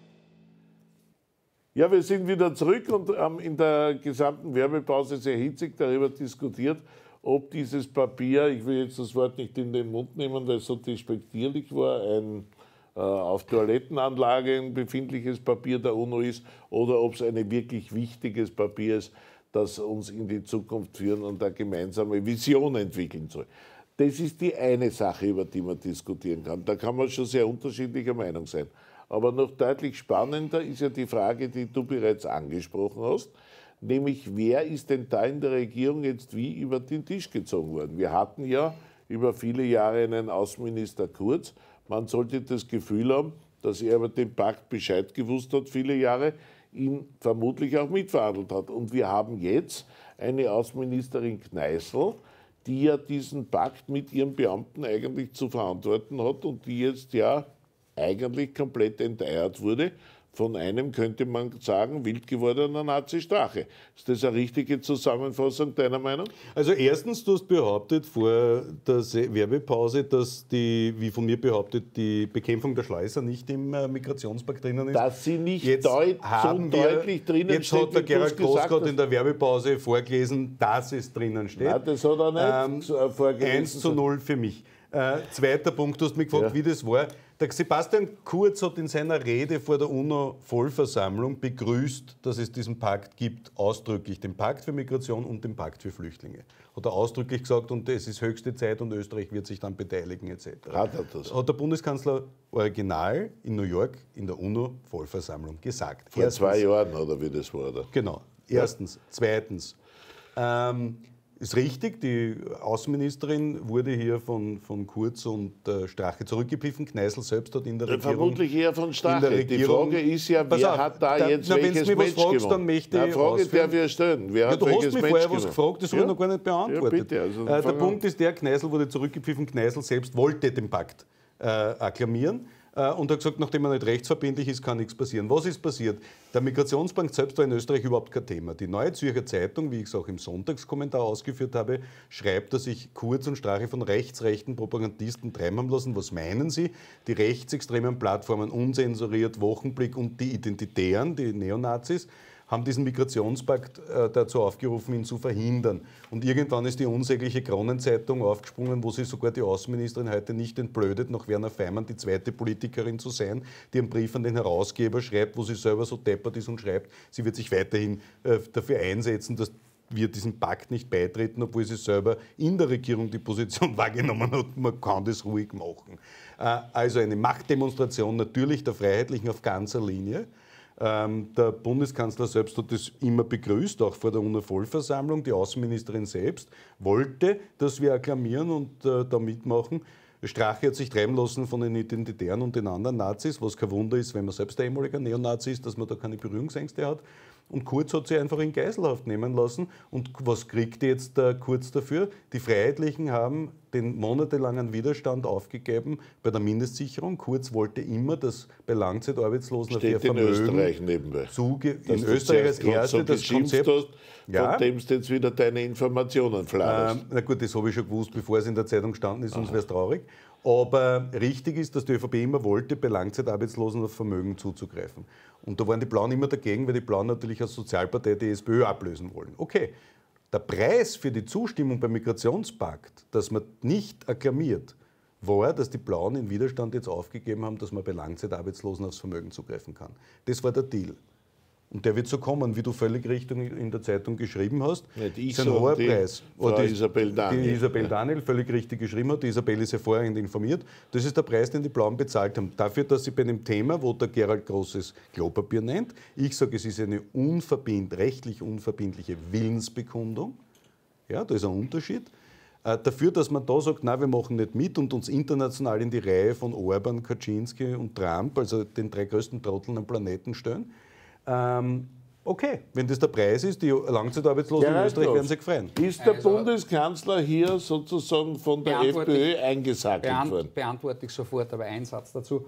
Ja, wir sind wieder zurück und haben in der gesamten Werbepause sehr hitzig darüber diskutiert, ob dieses Papier, ich will jetzt das Wort nicht in den Mund nehmen, weil es so despektierlich war, ein äh, auf Toilettenanlagen befindliches Papier der UNO ist oder ob es ein wirklich wichtiges Papier ist, das uns in die Zukunft führen und eine gemeinsame Vision entwickeln soll. Das ist die eine Sache, über die man diskutieren kann. Da kann man schon sehr unterschiedlicher Meinung sein. Aber noch deutlich spannender ist ja die Frage, die du bereits angesprochen hast, nämlich wer ist denn da in der Regierung jetzt wie über den Tisch gezogen worden? Wir hatten ja über viele Jahre einen Außenminister Kurz. Man sollte das Gefühl haben, dass er über den Pakt Bescheid gewusst hat, viele Jahre, ihn vermutlich auch mitverhandelt hat. Und wir haben jetzt eine Außenministerin Kneißl, die ja diesen Pakt mit ihren Beamten eigentlich zu verantworten hat und die jetzt ja eigentlich komplett enteiert wurde von einem, könnte man sagen, wild gewordener Nazi-Strache. Ist das eine richtige Zusammenfassung deiner Meinung? Also erstens, du hast behauptet vor der Se- Werbepause, dass die, wie von mir behauptet, die Bekämpfung der Schleuser nicht im äh, Migrationspakt drinnen ist. Dass sie nicht Jetzt deut haben so wir- deutlich drinnen Jetzt steht, hat der wie Gerald du's Groß gesagt gerade hast. in der Werbepause vorgelesen, dass es drinnen steht. Nein, das hat er nicht Ähm, so, äh, vorgelesen. eins zu null für mich. Äh, zweiter Punkt, du hast mich gefragt, Ja. wie das war. Der Sebastian Kurz hat in seiner Rede vor der UNO-Vollversammlung begrüßt, dass es diesen Pakt gibt, ausdrücklich, den Pakt für Migration und den Pakt für Flüchtlinge. Hat er ausdrücklich gesagt, und es ist höchste Zeit und Österreich wird sich dann beteiligen et cetera. Hat er das? Hat der Bundeskanzler original in New York in der UNO-Vollversammlung gesagt. Vor zwei Jahren, oder wie das war? Oder? Genau. Erstens. Zweitens. Ähm, ist richtig, die Außenministerin wurde hier von, von Kurz und äh, Strache zurückgepfiffen. Kneißl selbst hat in der Regierung... Vermutlich eher von in Strache. der Die Regierung- Frage ist ja, Pass wer auf, hat da da- jetzt na, wenn's welches mich was Match fragst, gewonnen? dann möchte Na, ich Frage ausführen. darf ich stellen. Wer Ja, hat du hast welches mich Match vorher was gewonnen? gefragt, das habe Ja? ich noch gar nicht beantwortet. Ja, bitte, also äh, der fang an. Punkt ist der, Kneißl wurde zurückgepfiffen, Kneißl selbst wollte den Pakt äh, akklamieren äh, und hat gesagt, nachdem er nicht rechtsverbindlich ist, kann nichts passieren. Was ist passiert? Der Migrationspakt selbst war in Österreich überhaupt kein Thema. Die Neue Zürcher Zeitung, wie ich es auch im Sonntagskommentar ausgeführt habe, schreibt, dass sich Kurz und Strache von rechtsrechten Propagandisten treiben haben lassen. Was meinen sie? Die rechtsextremen Plattformen Unzensuriert, Wochenblick und die Identitären, die Neonazis, haben diesen Migrationspakt äh, dazu aufgerufen, ihn zu verhindern. Und irgendwann ist die unsägliche Kronenzeitung aufgesprungen, wo sie sogar die Außenministerin heute nicht entblödet, nach Werner Feimann die zweite Politikerin zu sein, die einen Brief an den Herausgeber schreibt, wo sie selber so deppert ist und schreibt, sie wird sich weiterhin äh, dafür einsetzen, dass wir diesem Pakt nicht beitreten, obwohl sie selber in der Regierung die Position wahrgenommen hat, man kann das ruhig machen. Äh, also eine Machtdemonstration natürlich der Freiheitlichen auf ganzer Linie. Ähm, der Bundeskanzler selbst hat das immer begrüßt, auch vor der UNO-Vollversammlung. Die Außenministerin selbst wollte, dass wir akklamieren und äh, da mitmachen. Strache hat sich treiben lassen von den Identitären und den anderen Nazis, was kein Wunder ist, wenn man selbst ein ehemaliger Neonazi ist, dass man da keine Berührungsängste hat. Und Kurz hat sich einfach in Geiselhaft nehmen lassen. Und was kriegt jetzt der Kurz dafür? Die Freiheitlichen haben den monatelangen Widerstand aufgegeben bei der Mindestsicherung. Kurz wollte immer, dass bei Langzeitarbeitslosen auf ihr Vermögen... Steht in Österreich nebenbei. Zuge in Österreich als erste das Konzept... Hast, ja. Von dem du jetzt wieder deine Informationen fladerst. Ähm, na gut, das habe ich schon gewusst, bevor es in der Zeitung gestanden ist, sonst wäre es traurig. Aber richtig ist, dass die ÖVP immer wollte, bei Langzeitarbeitslosen auf Vermögen zuzugreifen. Und da waren die Blauen immer dagegen, weil die Blauen natürlich als Sozialpartei die SPÖ ablösen wollen. Okay, der Preis für die Zustimmung beim Migrationspakt, dass man nicht akklamiert, war, dass die Blauen in Widerstand jetzt aufgegeben haben, dass man bei Langzeitarbeitslosen aufs Vermögen zugreifen kann. Das war der Deal. Und der wird so kommen, wie du völlig richtig in der Zeitung geschrieben hast. Nicht ich, das ist ein hoher Preis. Frau die, Isabel Daniel. Die Isabel Daniel völlig richtig geschrieben hat. Die Isabel ist hervorragend informiert. Das ist der Preis, den die Blauen bezahlt haben. Dafür, dass sie bei einem Thema, wo der Gerald großes Klopapier nennt, ich sage, es ist eine unverbind, rechtlich unverbindliche Willensbekundung. Ja, da ist ein Unterschied. Äh, dafür, dass man da sagt, nein, wir machen nicht mit und uns international in die Reihe von Orban, Kaczynski und Trump, also den drei größten Trotteln am Planeten stellen. Ähm, okay, wenn das der Preis ist, die Langzeitarbeitslosen in Österreich werden sich freuen. Ist der Also, Bundeskanzler hier sozusagen von der FPÖ eingesackelt beant worden? Beantworte ich sofort, aber ein Satz dazu.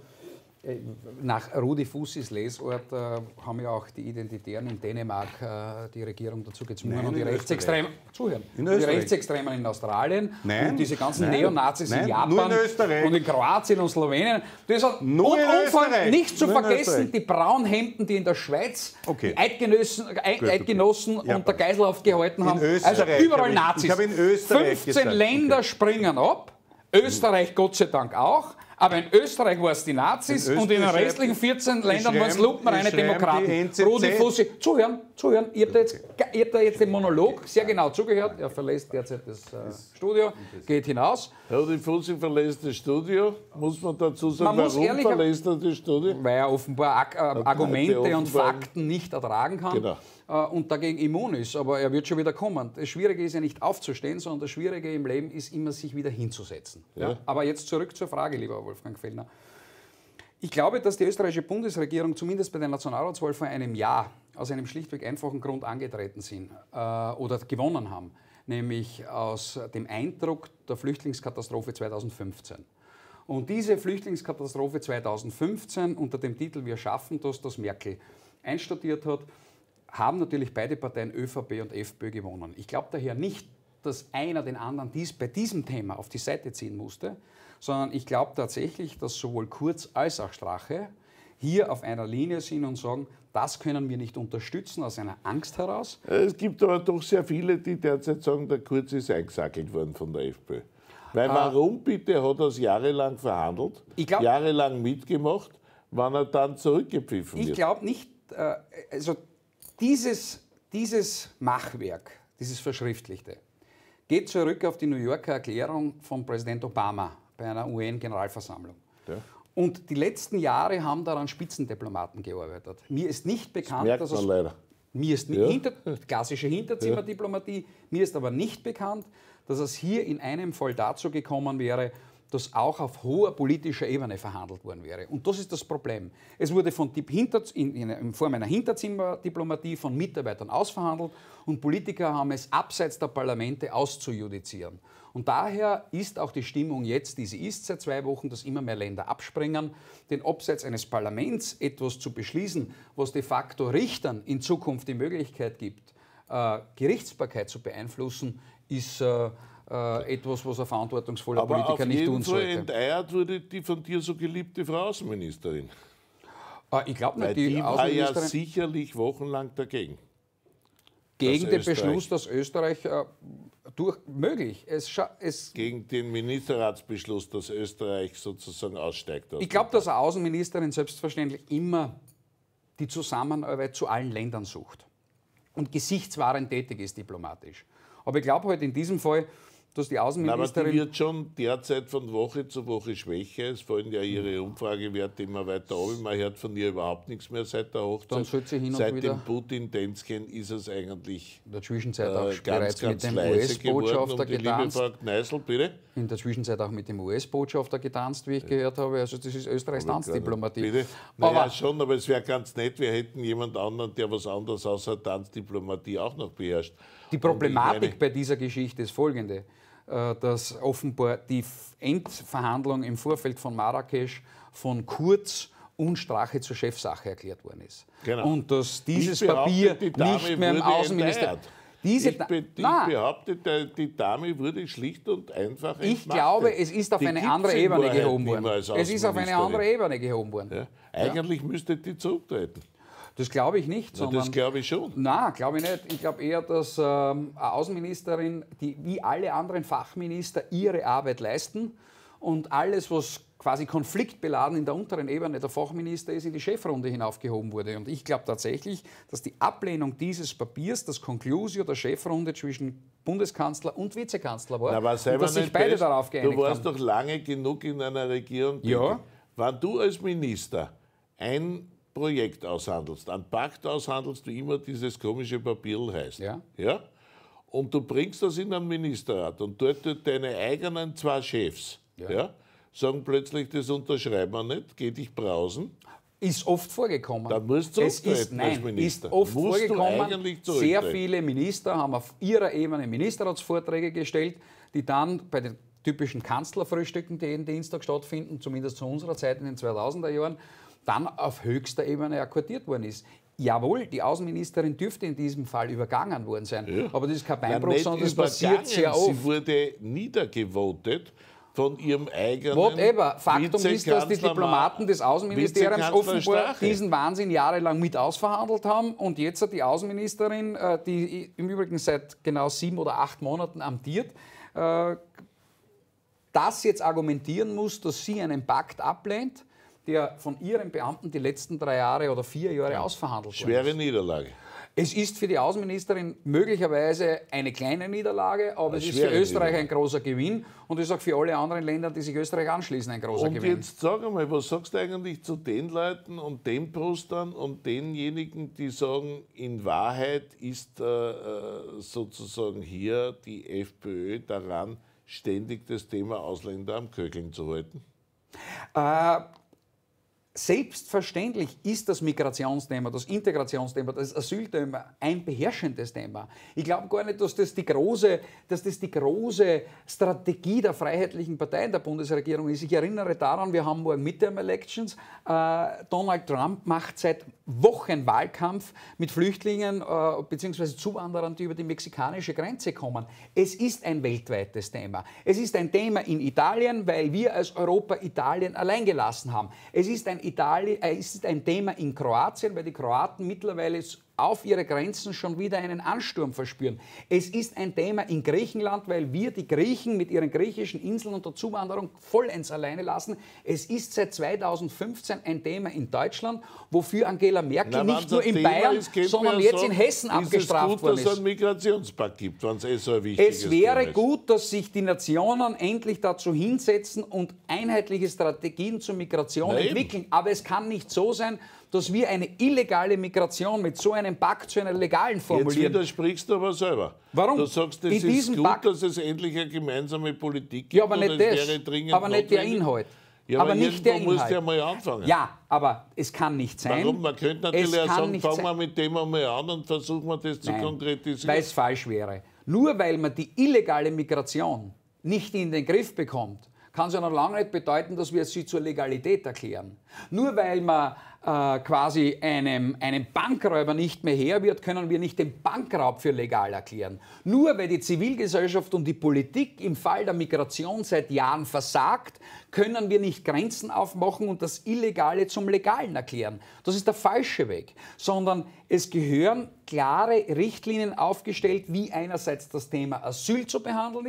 Nach Rudi Fussis Lesart äh, haben ja auch die Identitären in Dänemark äh, die Regierung dazu gezwungen. Nein, und die in Rechtsextremen, zuhören, in die Österreich. Rechtsextremen in Australien Nein, und diese ganzen nein, Neonazis nein, in Japan nur in Österreich. und in Kroatien und Slowenien. Das hat Nur und, in und vor allem Österreich. nicht zu Nur in vergessen, Österreich. die Braunhemden, die in der Schweiz Okay. die Eidgenossen, Eid, Gut, okay. Eidgenossen Ja, unter Geiselhaft gehalten haben. Österreich Also überall habe ich- Nazis. ich habe in Österreich fünfzehn gesagt. Länder Okay. springen ab. Österreich Gott sei Dank auch. Aber in Österreich waren es die Nazis In und in den Österreich restlichen vierzehn Ländern waren es schreiben- lupenreine schreiben die Demokraten. N Z Z. Rudi Fussi, zuhören, zuhören. Ihr habt, da jetzt, ihr habt da jetzt den Monolog sehr genau zugehört. Er verlässt derzeit das äh, Studio, geht hinaus. Rudi Fussi verlässt das Studio. Muss man dazu sagen, Man muss warum ehrlicher- verlässt er das Studio? Weil er offenbar Ag äh, Argumente und offenbar- Fakten nicht ertragen kann Genau. äh, und dagegen immun ist. Aber er wird schon wieder kommen. Das Schwierige ist ja nicht aufzustehen, sondern das Schwierige im Leben ist immer, sich wieder hinzusetzen. Ja? Ja. Aber jetzt zurück zur Frage, lieber Wolfgang Fellner. Ich glaube, dass die österreichische Bundesregierung zumindest bei der Nationalratswahl vor einem Jahr aus einem schlichtweg einfachen Grund angetreten sind äh, oder gewonnen haben, nämlich aus dem Eindruck der Flüchtlingskatastrophe zweitausendfünfzehn. Und diese Flüchtlingskatastrophe zweitausendfünfzehn unter dem Titel Wir schaffen das, das Merkel einstudiert hat, haben natürlich beide Parteien ÖVP und FPÖ gewonnen. Ich glaube daher nicht, dass einer den anderen dies bei diesem Thema auf die Seite ziehen musste, sondern ich glaube tatsächlich, dass sowohl Kurz als auch Strache hier auf einer Linie sind und sagen, das können wir nicht unterstützen aus einer Angst heraus. Es gibt aber doch sehr viele, die derzeit sagen, der Kurz ist eingesackelt worden von der FPÖ. Weil warum bitte hat er es jahrelang verhandelt, Ich glaub- jahrelang mitgemacht, wann er dann zurückgepfiffen Ich wird? glaube nicht, äh, also dieses, dieses Machwerk, dieses Verschriftlichte, geht zurück auf die New Yorker Erklärung von Präsident Obama bei einer U N-Generalversammlung. Ja. Und die letzten Jahre haben daran Spitzendiplomaten gearbeitet. Mir ist nicht bekannt, Merkt dass man es leider. Mir ist Ja. hinter, klassische Hinterzimmerdiplomatie. Mir ist aber nicht bekannt, dass es hier in einem Fall dazu gekommen wäre, dass auch auf hoher politischer Ebene verhandelt worden wäre. Und das ist das Problem. Es wurde von Dip- hinter, in, in, in Form einer Hinterzimmerdiplomatie von Mitarbeitern ausverhandelt und Politiker haben es abseits der Parlamente auszujudizieren. Und daher ist auch die Stimmung jetzt, die sie ist seit zwei Wochen, dass immer mehr Länder abspringen, denn abseits eines Parlaments etwas zu beschließen, was de facto Richtern in Zukunft die Möglichkeit gibt, äh, Gerichtsbarkeit zu beeinflussen, ist äh, äh, etwas, was ein verantwortungsvoller Aber Politiker auf nicht jeden tun Fall sollte. enteiert wurde die von dir so geliebte Frau Außenministerin. Äh, ich glaube Weil nicht, die, die war ja Außenministerin sicherlich wochenlang dagegen. gegen dass den Österreich- Beschluss, dass Österreich äh, durch, möglich, es, scha- es Gegen den Ministerratsbeschluss, dass Österreich sozusagen aussteigt. aus Ich glaube, dass eine Außenministerin selbstverständlich immer die Zusammenarbeit zu allen Ländern sucht und gesichtswahrend tätig ist diplomatisch. Aber ich glaube halt in diesem Fall, dass die Na, Außenministerin... aber die wird schon derzeit von Woche zu Woche schwächer. Es fallen ja ihre Umfragewerte immer weiter ab. Man hört von ihr überhaupt nichts mehr seit der Hochzeit. Dann sollte sie hin und seit wieder- dem Putin-Tänzchen ist es eigentlich in der Zwischenzeit auch äh, bereits ganz, ganz mit dem leise geworden. US-Botschafter Um die liebe getanzt. Frau Kneißl, bitte? In der Zwischenzeit auch mit dem U S-Botschafter getanzt, wie ich gehört habe. Also das ist Österreichs Tanzdiplomatie. Bitte? Naja, Aber schon, aber es wäre ganz nett, wir hätten jemand anderen, der was anderes außer Tanzdiplomatie auch noch beherrscht. die Und ich Problematik meine- bei dieser Geschichte ist folgende, äh, dass offenbar die F- Endverhandlung im Vorfeld von Marrakesch von Kurz und Strache zur Chefsache erklärt worden ist. Genau. Und dass dieses Ich behaupte, Papier die Dame nicht mehr im wurde Außenminister... enteiert. Diese Ich, Da- be ich Nein. behaupte, die, die Dame wurde schlicht und einfach Ich entmachtet. glaube, es ist auf Die eine gibt's andere in Ebene Wahrheit gehoben nicht mehr worden. als Es ist auf eine Außenministerin. andere Ebene gehoben worden. Ja? Eigentlich müsste die zurücktreten. Das glaube ich nicht, Ja, sondern... das glaube ich schon. Nein, glaube ich nicht. Ich glaube eher, dass ähm, eine Außenministerin, die wie alle anderen Fachminister ihre Arbeit leisten und alles, was quasi konfliktbeladen in der unteren Ebene der Fachminister ist, in die Chefrunde hinaufgehoben wurde. Und ich glaube tatsächlich, dass die Ablehnung dieses Papiers das Conclusio der Chefrunde zwischen Bundeskanzler und Vizekanzler war. Na, aber sei und mal dass sich nicht beide best. darauf geeinigt Du warst haben. doch lange genug in einer Regierung tätig. Ja. Wenn du als Minister ein Projekt aushandelst, ein Pakt aushandelst, wie immer dieses komische Papier heißt, Ja. Ja? Und du bringst das in einen Ministerrat und dort tut deine eigenen zwei Chefs Ja. ja. sagen plötzlich, das unterschreiben wir nicht, geh dich brausen. Ist oft vorgekommen. Dann musst du es ist, zurücktreten als nein, Minister. ist oft Musst du vorgekommen. eigentlich Sehr zurücktreten. viele Minister haben auf ihrer Ebene Ministerratsvorträge gestellt, die dann bei den typischen Kanzlerfrühstücken, die jeden Dienstag stattfinden, zumindest zu unserer Zeit in den zweitausender Jahren, dann auf höchster Ebene akkordiert worden ist. Jawohl, die Außenministerin dürfte in diesem Fall übergangen worden sein. Ja. Aber das ist kein Na, Beinbruch, nicht sondern das übergangen, passiert sehr oft. Sie wurde niedergevotet von ihrem eigenen Whatever. Faktum ist, dass die Vizekanzler Diplomaten des Außenministeriums Vizekanzler offenbar Strache. diesen Wahnsinn jahrelang mit ausverhandelt haben und jetzt hat die Außenministerin, äh, die im Übrigen seit genau sieben oder acht Monaten amtiert, äh, das jetzt argumentieren muss, dass sie einen Pakt ablehnt, der von ihren Beamten die letzten drei Jahre oder vier Jahre ausverhandelt worden Schwere ist. Niederlage. Es ist für die Außenministerin möglicherweise eine kleine Niederlage, aber Eine es ist für schwere Österreich Niederlage. ein großer Gewinn und es ist auch für alle anderen Länder, die sich Österreich anschließen, ein großer Und Gewinn. jetzt sag einmal, was sagst du eigentlich zu den Leuten und den Prostern und denjenigen, die sagen, in Wahrheit ist äh, äh, sozusagen hier die FPÖ daran, ständig das Thema Ausländer am Köcheln zu halten? Äh, Selbstverständlich ist das Migrationsthema, das Integrationsthema, das Asylthema ein beherrschendes Thema. Ich glaube gar nicht, dass das, die große, dass das die große Strategie der Freiheitlichen Parteien der Bundesregierung ist. Ich erinnere daran, wir haben morgen Midterm-Elections. Äh, Donald Trump macht seit Wochen Wahlkampf mit Flüchtlingen äh, bzw. Zuwanderern, die über die mexikanische Grenze kommen. Es ist ein weltweites Thema. Es ist ein Thema in Italien, weil wir als Europa Italien allein gelassen haben. Es ist ein Italien, äh, es ist ein Thema in Kroatien, weil die Kroaten mittlerweile auf ihre Grenzen schon wieder einen Ansturm verspüren. Es ist ein Thema in Griechenland, weil wir die Griechen mit ihren griechischen Inseln und der Zuwanderung vollends alleine lassen. Es ist seit zweitausendfünfzehn ein Thema in Deutschland, wofür Angela Merkel Na, nicht wenn's nur ein in Thema Bayern, ist, könnte sondern man ja jetzt in sagen, Hessen abgestraft ist es gut, worden dass es ist. einen Migrationspakt gibt, wenn es eh so ein wichtiges Es wäre Thema ist. gut, dass sich die Nationen endlich dazu hinsetzen und einheitliche Strategien zur Migration Na eben. entwickeln. Aber es kann nicht so sein, dass wir eine illegale Migration mit so einem Pakt zu einer legalen Jetzt formulieren. widersprichst du aber selber. Warum? Du sagst, es In ist diesem gut, Pakt- dass es endlich eine gemeinsame Politik gibt. Ja, aber und nicht es das. wäre dringend Aber nicht der notwendig. Inhalt. Ja, aber aber nicht der irgendwo musst du ja Inhalt. mal anfangen. Ja, aber es kann nicht sein. Warum? Man könnte natürlich Es auch kann sagen, nicht fangen sein- wir mit dem einmal an und versuchen wir das zu Nein, konkretisieren. weil es falsch wäre. Nur weil man die illegale Migration nicht in den Griff bekommt, kann es ja noch lange nicht bedeuten, dass wir sie zur Legalität erklären. Nur weil man äh, quasi einem, einem Bankräuber nicht mehr her wird, können wir nicht den Bankraub für legal erklären. Nur weil die Zivilgesellschaft und die Politik im Fall der Migration seit Jahren versagt, können wir nicht Grenzen aufmachen und das Illegale zum Legalen erklären. Das ist der falsche Weg. Sondern es gehören klare Richtlinien aufgestellt, wie einerseits das Thema Asyl zu behandeln ist,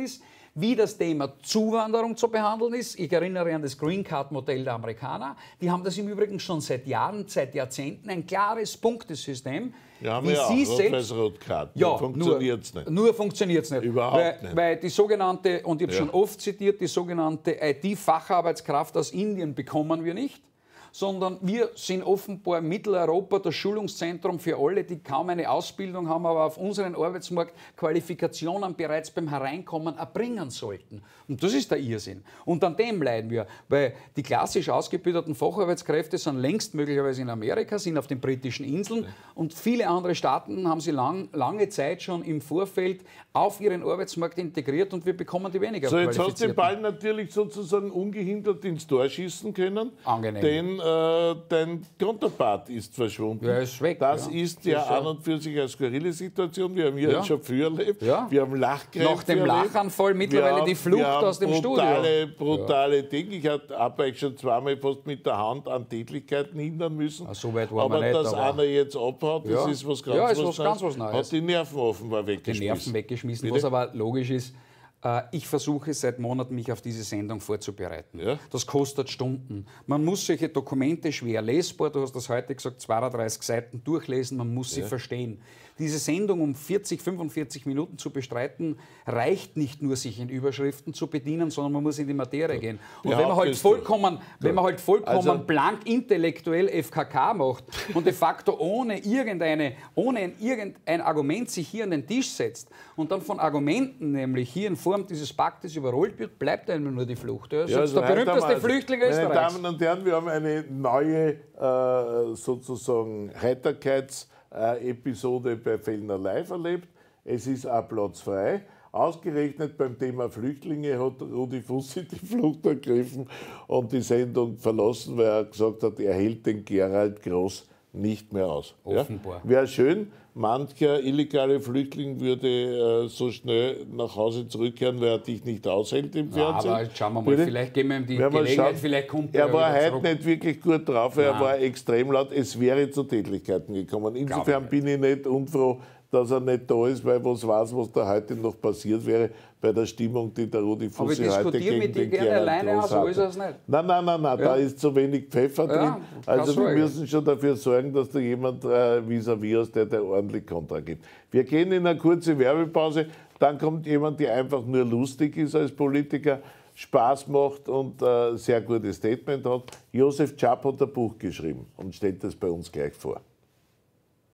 wie das Thema Zuwanderung zu behandeln ist. Ich erinnere an das Green Card Modell der Amerikaner. Die haben das im Übrigen schon seit Jahren, seit Jahrzehnten, ein klares Punktesystem. Ja, haben wie wir ja Sie auch, selbst, Rot-Weiß-Rot-Karten. ja, funktioniert es nicht. Nur funktioniert es nicht. Überhaupt weil, nicht. Weil die sogenannte, und ich habe Ja. schon oft zitiert, die sogenannte I T-Facharbeitskraft aus Indien bekommen wir nicht, sondern wir sind offenbar Mitteleuropa das Schulungszentrum für alle, die kaum eine Ausbildung haben, aber auf unseren Arbeitsmarkt Qualifikationen bereits beim Hereinkommen erbringen sollten. Und das ist der Irrsinn. Und an dem leiden wir, weil die klassisch ausgebildeten Facharbeitskräfte sind längst möglicherweise in Amerika, sind auf den britischen Inseln und viele andere Staaten haben sie lang, lange Zeit schon im Vorfeld auf ihren Arbeitsmarkt integriert und wir bekommen die weniger So, jetzt hast du den Qualifizierten. Ball natürlich sozusagen ungehindert ins Tor schießen können. Angenehm. Denn äh, dein Konterpart ist verschwunden. Ja, ist weg, Das ja. ist ja Das ist ja- an und für sich eine skurrile Situation. Wir haben hier Ja. schon früher erlebt. Ja. Wir haben Lachkräfte Nach dem erlebt. Lachanfall mittlerweile Wir haben- die Flucht wir haben aus dem brutale, Studio. brutale Dinge. Ich habe euch schon zweimal fast mit der Hand an Tätlichkeiten hindern müssen. Ah, so weit waren aber wir nicht, dass aber- einer jetzt abhaut, das Ja. ist was ganz Ja, ist was was ganz was Neues. Hat die Nerven offenbar Die weggeschmissen. Nerven weggeschmissen, Bitte? was aber logisch ist. äh, Ich versuche seit Monaten, mich auf diese Sendung vorzubereiten. Ja. Das kostet Stunden. Man muss solche Dokumente schwer lesbar, du hast das heute gesagt, zweiunddreißig Seiten durchlesen, man muss sie verstehen. Diese Sendung um vierzig, fünfundvierzig Minuten zu bestreiten, reicht nicht nur, sich in Überschriften zu bedienen, sondern man muss in die Materie gehen. Und wenn man halt Behauptest du? vollkommen, wenn man halt vollkommen Also- blank intellektuell F K K macht und de facto ohne, irgendeine, ohne ein, irgendein Argument sich hier an den Tisch setzt und dann von Argumenten, nämlich hier in Form dieses Paktes überrollt wird, bleibt einem nur die Flucht. Ja, Ja, also also der heute berühmteste haben wir- Flüchtling Meine Österreichs. Damen und Herren, wir haben eine neue äh, sozusagen Heiterkeits-Episode bei Fellner Live erlebt. Es ist ein Platz frei. Ausgerechnet beim Thema Flüchtlinge hat Rudi Fussi die Flucht ergriffen und die Sendung verlassen, weil er gesagt hat, er hält den Gerald Groß nicht mehr aus. Offenbar. Ja? Wäre schön, mancher illegale Flüchtling würde äh, so schnell nach Hause zurückkehren, weil er dich nicht aushält im Ja, Fernsehen. aber jetzt schauen wir mal, Bitte? vielleicht geben wir ihm die Werden wir Gelegenheit, schauen. vielleicht kommt Er ja war wieder heute zurück. nicht wirklich gut drauf, weil er Nein. war extrem laut. Es wäre zu Tätlichkeiten gekommen. Insofern ich bin ich nicht unfroh, dass er nicht da ist, weil was weiß, was da heute noch passiert wäre bei der Stimmung, die der Rudi Aber ich Fussi heute diskutiere gegen mit dir den gerne Gerald alleine Groß aus, so ist hatte. es nicht. Nein, nein, nein, nein, Ja. da ist zu wenig Pfeffer Ja, drin. keine Also wir Sorge. müssen schon dafür sorgen, dass da jemand äh, vis-à-vis ist, der da ordentlich Kontra gibt. Wir gehen in eine kurze Werbepause, dann kommt jemand, der einfach nur lustig ist als Politiker, Spaß macht und äh, sehr gutes Statement hat. Josef Czap hat ein Buch geschrieben und stellt das bei uns gleich vor.